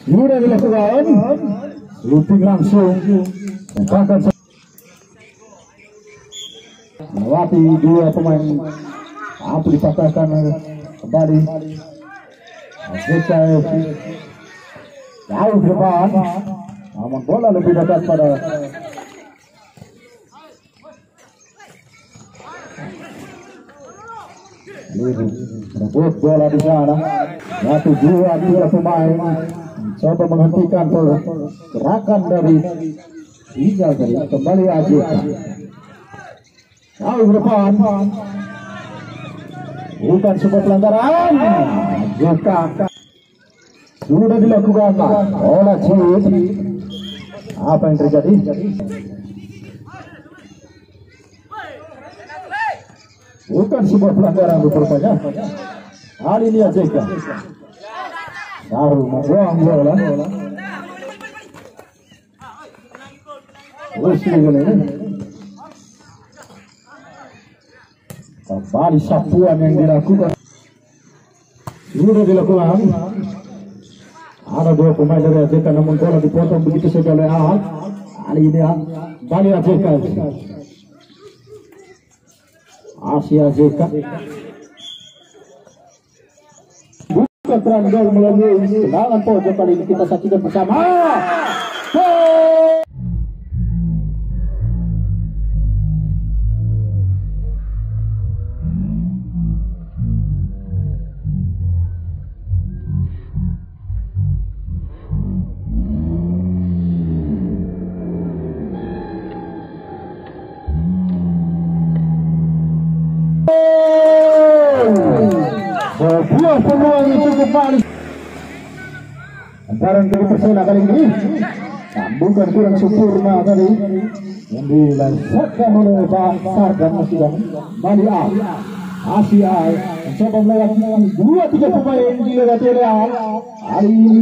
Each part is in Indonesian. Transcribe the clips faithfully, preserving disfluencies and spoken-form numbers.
Sudah dilakukan, looping langsung, bahkan melewati dua pemain, mampu dipatahkan kembali. Z K F C jauh ke depan, namun bola lebih dekat pada merebut bola di sana. Satu dua dua pemain coba menghentikan gerakan dari Rizal tadi. Kembali Ajeka jauh ke depan, bukan sebuah pelanggaran. Ajeka sudah dilakukan bola chip. Apa yang terjadi? Bukan sebuah pelanggaran rupanya. Kali ini Ajeka baru membuang bola. Terus ini kembali sapuan yang dilakukan. Sudah dilakukan. Ada dua pemain dari Ajeka, namun bola dipotong begitu saja oleh Ahad. Kali ini kembali Ajeka. Asia Ajeka bukan terang gol melalui tendangan pojok. Kali ini kita saksikan bersama. Sebuah peluang yang cukup manis. Antaran dari Persela kali ini bukan kurang sempurna tadi yang dilaksanakan oleh Pak Sardan Masih Bali A. Asia mencoba melewati dua tiga pemain dilewati oleh A. Hari ini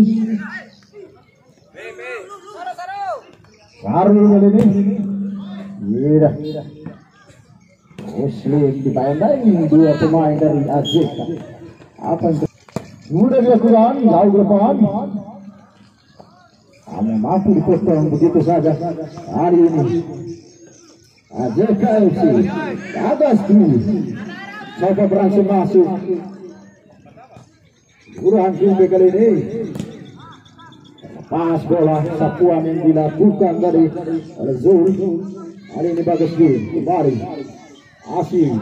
Sarul kali ini iya Muslim ditandai dua pemain dari Ajeka. Apa yang sudah dilakukan jauh ke depan, hanya mampu dipotong begitu saja. Hari ini Ajeka F C atas dulu coba berhasil masuk. Buruhan Kimbe kali ini pas bola sapuan yang dilakukan dari oleh Zul. Hari ini bagus dulu kembali Asyik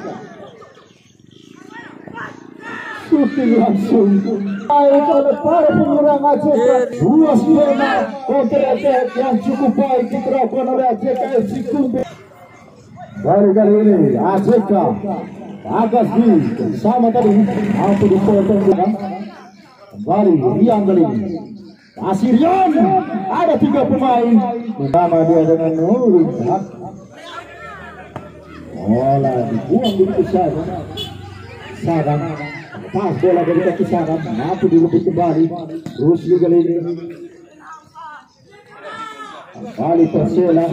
shooting langsung baik oleh para penyerang Ajeka. Dua skema counter attack yang cukup baik diterapkan oleh Ajeka F C Kumbe. Baru kali ini Ajeka atas di sama tadi mampu dipotong juga. Kembali Rian kali ini kasih Rian. Ada tiga pemain pertama dia dengan Nurul. Bola dibuang begitu saja. Sadam pas bola dari kaki Sadam mampu direbut kembali. Terus juga ini kembali Persela.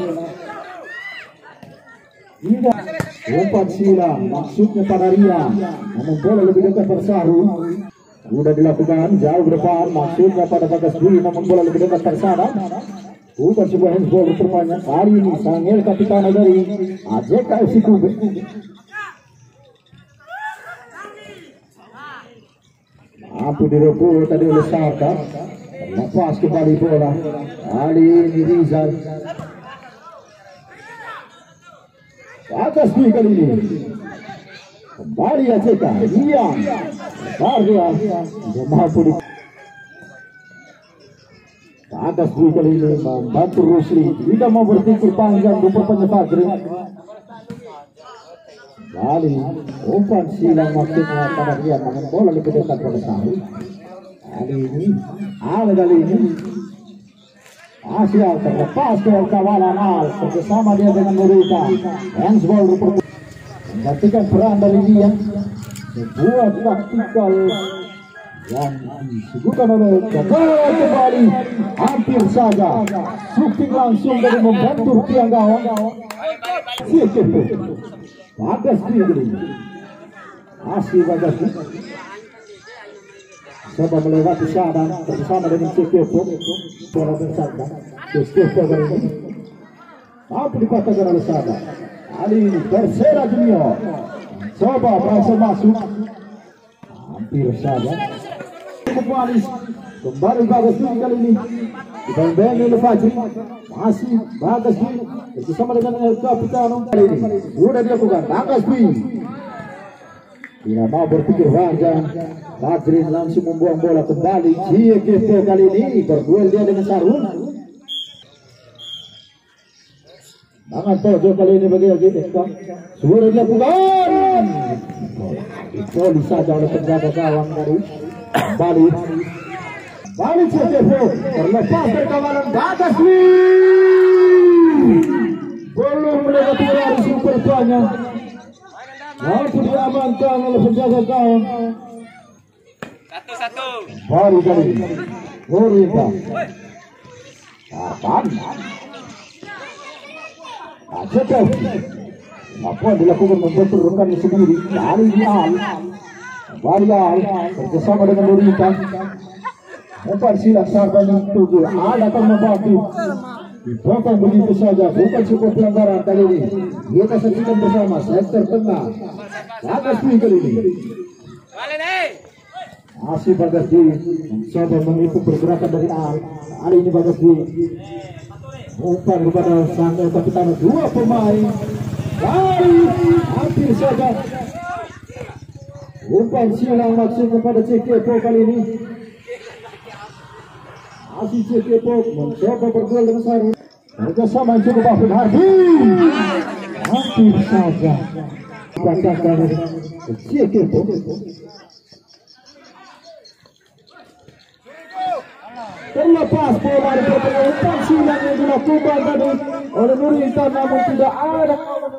Tidak umpan silang maksudnya pada Rian, namun bola lebih dekat Persarul. Sudah dilakukan jauh ke depan maksudnya pada Bagas Dwi, namun bola lebih dekat Sadam. Bukan sebuah handball rupanya. Hari ini Sangel kapitana dari Ajeka F C Kumbe. Mampu direbut tadi oleh Sarka. Lepas kembali bola. Kali ini Rizal. Atas dua kali ini. Kembali Ajeka. Iya. Karya. Mampu di atas dua kali ini membantu Rusli. Tidak mau berpikir panjang rupanya Fajri. Kali umpan silang maksudnya pada dia, namun bola lebih dekat pada Sahri. Kali ini Al kali ini Asia terlepas ke kawalan Al bersama dia dengan Nurita. Handsball rupanya menggantikan peran dari dia. Sebuah taktikal yang disebutkan oleh gagal kembali hampir saja shooting langsung dari membantu tiang gawang. Bagas dia ini masih Bagas coba melewati Sadam bersama dengan Cekepo. Bola bersama Cekepo kali ini mampu dipatahkan oleh Sadam. Kali ini Persela Junior coba berhasil masuk, hampir saja kembali kembali Bagas Dwi kali ini dibantu oleh Fajri, masih Bagas Dwi bersama dengan El Capitano. Kali ini sudah dilakukan Bagas Dwi tidak mau berpikir panjang. Fajri langsung membuang bola kembali. Cekepo kali ini berduel dia dengan Sarun. Tangan pojok kali ini bagi L G S K. Sudah dilakukan. Dipoli saja oleh penjaga gawang tadi. Kembali. Kembali Cekepo. Terlepas dari kawanan Bagas Dwi. Belum melewati garis supernya. Mampu diamankan oleh penjaga gawang. Satu-satu. Baru kali ini. Gorita. Akan. Cekepo. Apa yang dilakukan membentur rekannya sendiri dari Al. Varial bersama dengan Gorita. Empat silat sardan itu ada akan membantu. Dipotong begitu saja, bukan cukup pelanggaran kali ini. Kita saksikan bersama sektor tengah. Bagas Dwi kali ini. Masih Bagas Dwi mencoba mengikut pergerakan dari Al. Hari ini Bagas Dwi umpan kepada sang kapiten, dua pemain. Dari hampir saja umpan silang maksud kepada Cekepo kali ini. Masih Cekepo mencoba berduel dengan Sarun. Kerjasama yang cukup bagus. Hampir saja dikatakan Cekepo. Terlepas bola dari umpan silang yang dilakukan tadi oleh Nurita, namun tidak ada.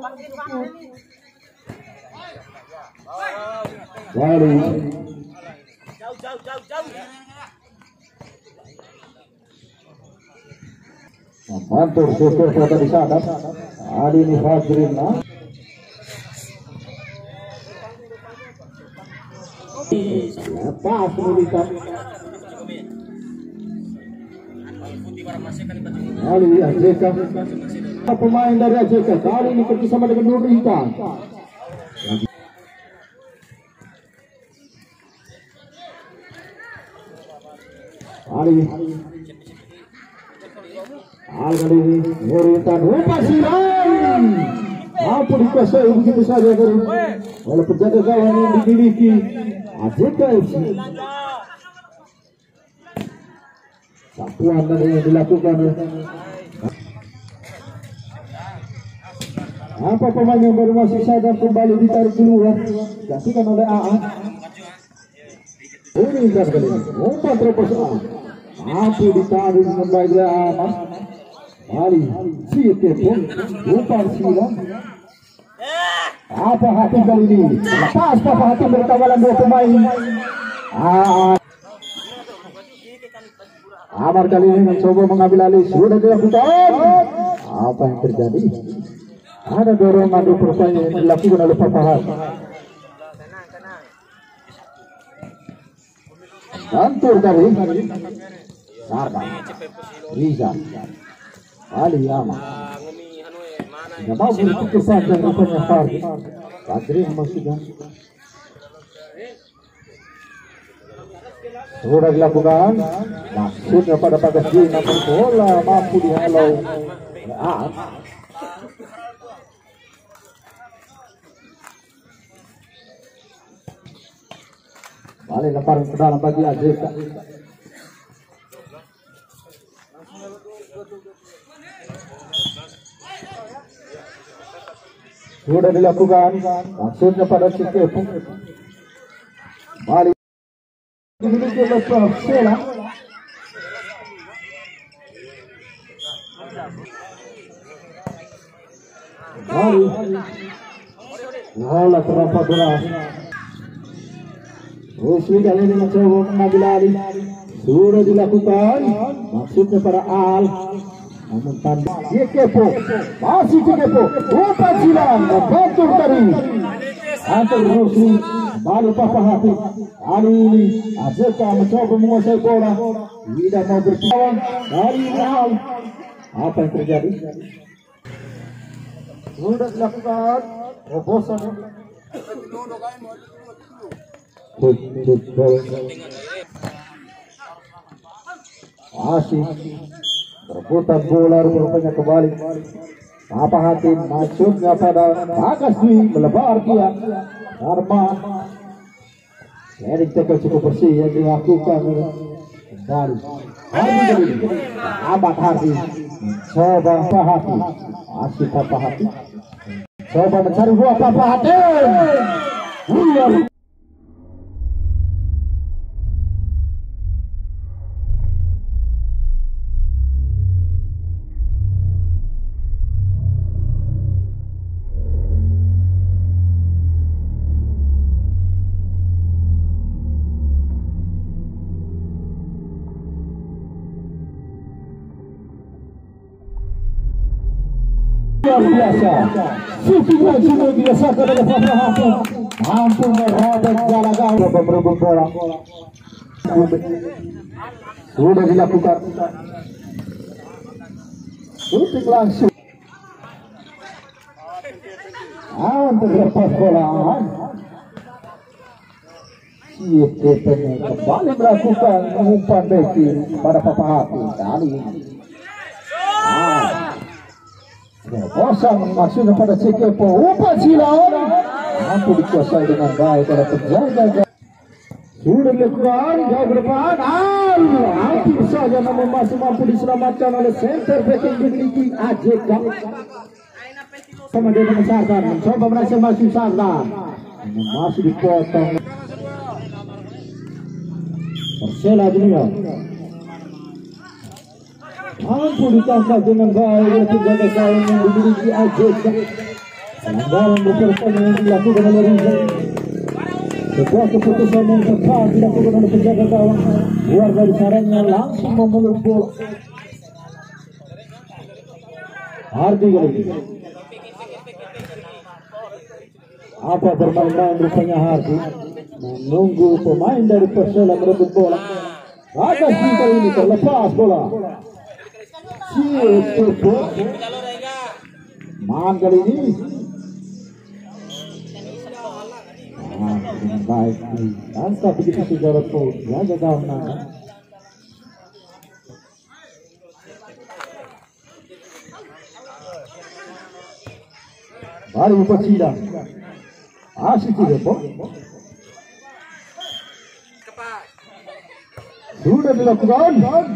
Baru Jauh, jauh, jauh, jauh. mantur super foto di sana. Hari ini Fajrina lepas Nurita. Kali ini A J K pemain dari A J K kali ini kerjasama dengan Nurita. Kali ini Al kali ini Nurita umpan silang. Mampu dikuasai begitu saja oleh penjaga gawang yang dimiliki A J K F C. Satuan yang dilakukan apa pemain yang baru masuk sadar kembali ditarik keluar, gantikan oleh A A. Ini kan kali ini umpan terus A mampu ditarik kembali oleh A A. Kali Cekepo umpan silang. Apa hati kali ini lepas apa hati berkawalan dua pemain A A. Amar kali ini mencoba mengambil alih, sudah dilakukan. Apa yang terjadi? Ada dorongan di persaingan yang dilakukan oleh Pak Fahad. Gantur kali Sardan Riza Ali Yama. Tidak mau berpikir panjang rupanya Fahad. Fajri maksudnya sudah dilakukan, maksudnya pada Bagas Dwi, namun bola mampu dihalau. Ah. Balik lemparan ke dalam bagi A J K. Sudah dilakukan, maksudnya pada Cekepo. Balik dimiliki oleh Persela. Baru bola terdapat bola. Rusli kali ini mencoba mengambil alih. Sudah dilakukan, maksudnya para Al. Namun tanda Cekepo, masih Cekepo, umpan silang, bentur tadi. Antar Rusli Kembali Papa Hati. Kali ini Azeka mencoba menguasai bola. Tidak mau berlawan. Dari awal. Apa yang terjadi? Sudah dilakukan terobosan. Masih berputar bola rupanya kembali. Papa Hati maksudnya pada Bagaswi melebar dia. Arman dari tekel cukup bersih yang dilakukan kembali. Amat Hati coba Papa Hati. Masih Papa Hati coba mencari buah Papa Hati. William luar biasa, shooting langsung yang dirasakan oleh Papa Hati, mampu merobek jala gawang, coba merebut bola, sudah dilakukan, shooting langsung, untuk lepas bola, siap kembali melakukan umpan beki pada Papa Hati kali ini. Kosong maksudnya pada Cekepo, umpan silang mampu dikuasai dengan baik oleh penjaga. Sudah dilakukan jauh ke depan, hampir saja namun masih mampu diselamatkan oleh center back yang dimiliki A J K. Sama dia dengan Sardan, mencoba merasa masih Sardan, masih dipotong. Persela Junior mampu ditangkap dengan baik oleh penjaga gawang yang dimiliki A J K. Pelanggaran beberapa yang dilakukan oleh Rizal. Sebuah keputusan yang tepat dilakukan oleh penjaga gawang. Keluar dari sarangnya langsung memeluk bola. Hardi kali ini. Apa bermain-main rupanya Hardi. Menunggu pemain dari Persela merebut bola. Atas kali ini terlepas bola. Cukup Man kali ini ah, dengan baik tangkap begitu sejarah pun jaga gawang naga. Baru Persela asik tidak po sudah dilakukan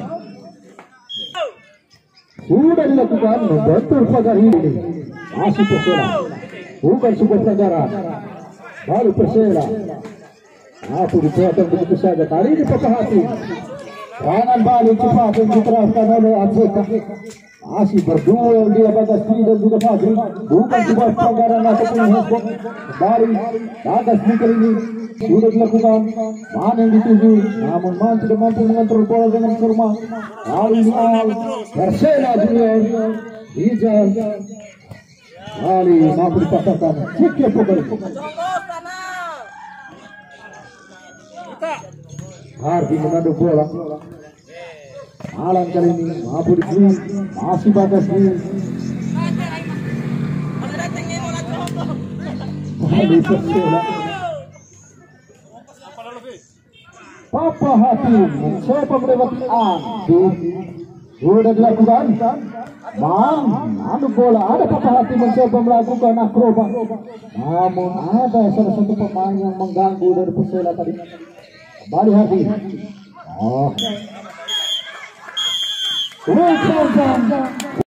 sudah dilakukan membentur pagar ini. Masih Persela, bukan sebuah pelanggaran. Baru Persela, aku dipotong begitu saja. Kali ini Papa Hati, serangan balik cepat yang diterapkan oleh Azeka. Masih berdua dia Bagaswi dan juga Fadri. Bukan sebuah pelanggaran ataupun handball. Kembali Bagaswi kali ini sudah dilakukan. Mana yang dituju, namun Man tidak mampu mengontrol bola dengan normal. Kali ini Al Persela Junior Rizal kali mampu dipasangkan. Cikir pokoknya Hardi menadu bola. Alan kali ini mampu diberi. Masih Bagaswi. Kali Persela. Papa Hati mencoba melewati Andi. Sudah dilakukan. Man, anu bola ada Papa Hati mencoba melakukan akrobat. Namun ada salah satu pemain yang mengganggu dari Persela tadi. Kembali Hati. Oh.